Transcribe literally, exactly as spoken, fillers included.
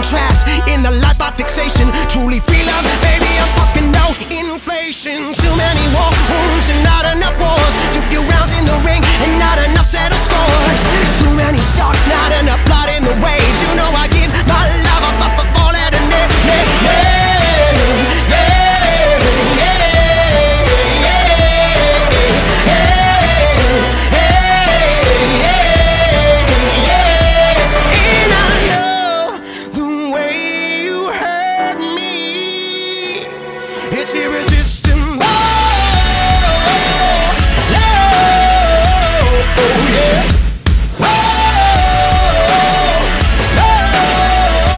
been trapped in the life of fixation. Truly free love, baby, I'm talking no inflation. Too many war wounds and not enough wars. Too few rounds in the ring and not enough settled scores. Too many sharks, not enough